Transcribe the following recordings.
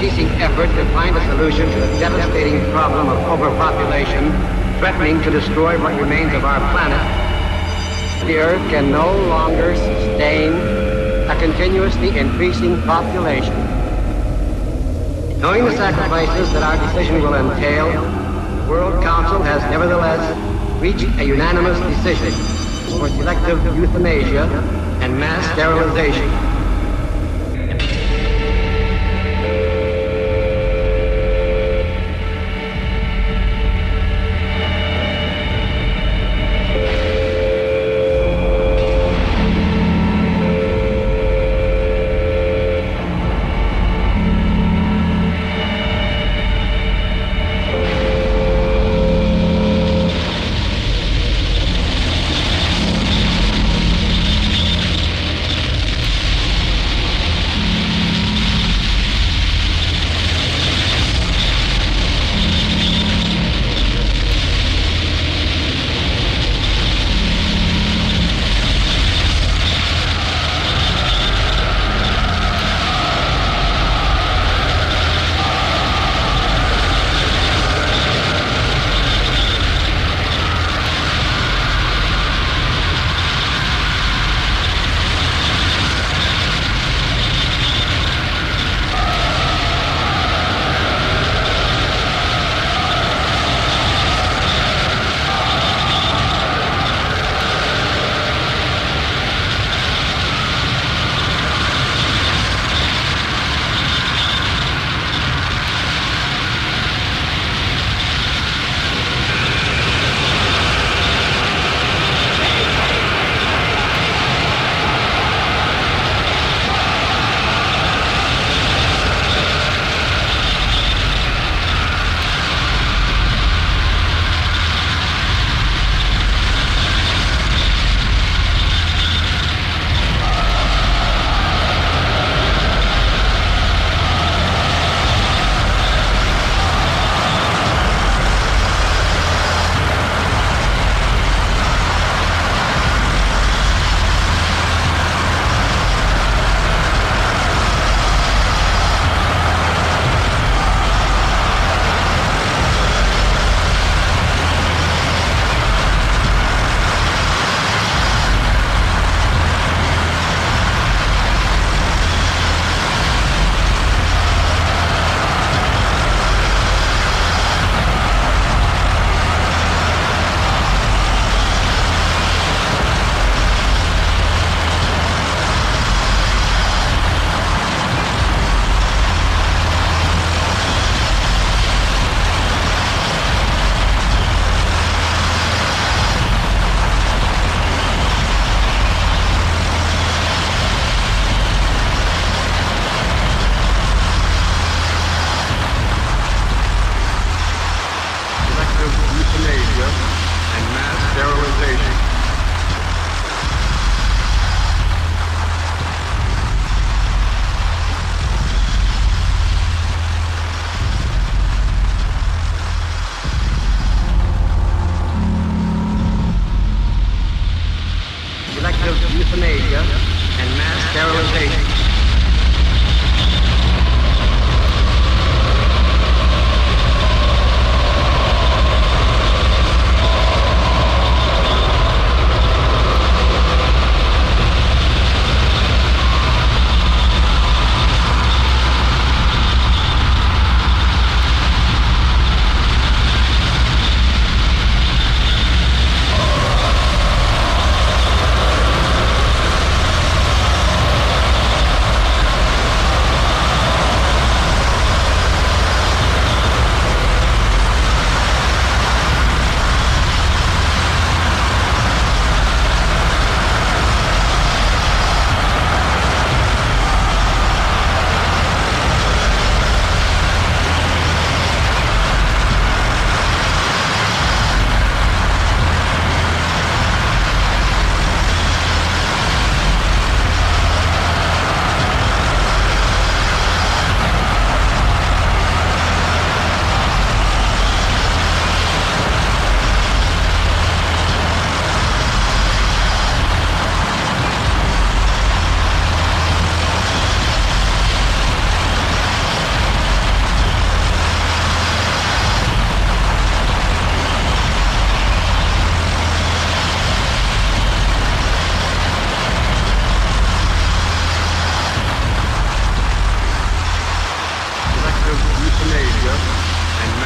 unceasing effort to find a solution to the devastating problem of overpopulation threatening to destroy what remains of our planet, the Earth can no longer sustain a continuously increasing population. Knowing the sacrifices that our decision will entail, the World Council has nevertheless reached a unanimous decision for selective euthanasia and mass sterilization.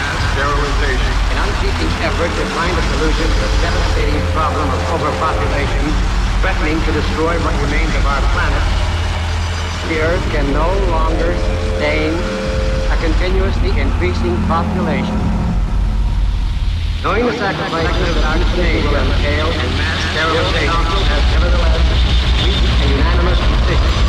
mass sterilization. An unceasing effort to find a solution to the devastating problem of overpopulation threatening to destroy what remains of our planet, the Earth can no longer sustain a continuously increasing population. Knowing the sacrifices that each day will entail, and mass sterilization has nevertheless reached a unanimous decision